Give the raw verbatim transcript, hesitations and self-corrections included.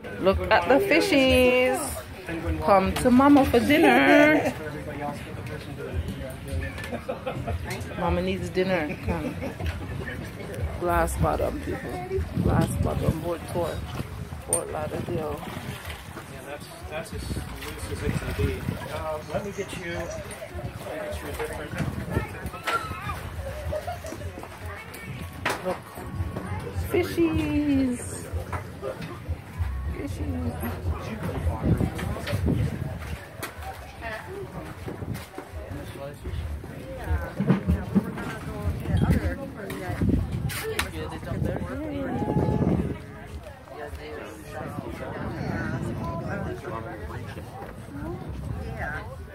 Look at the fishies. Come to mama for dinner. Mama needs dinner. Come. Glass bottom, people. Glass bottom boat tour. Fort Lauderdale. Yeah, that's, that's as loose as it can be. Uh, let me get you, let me get you a different... Look. Fishies. Fishies. Yeah.